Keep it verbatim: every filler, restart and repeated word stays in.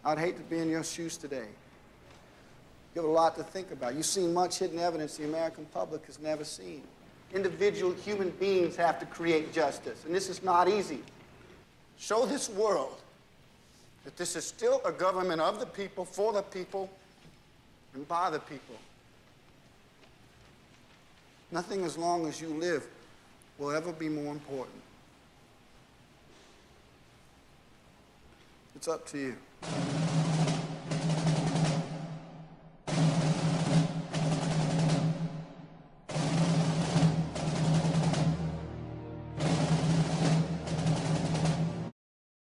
I'd hate to be in your shoes today. You have a lot to think about. You've seen much hidden evidence the American public has never seen. Individual human beings have to create justice, and this is not easy. Show this world that this is still a government of the people, for the people, and by the people. Nothing as long as you live will ever be more important. It's up to you.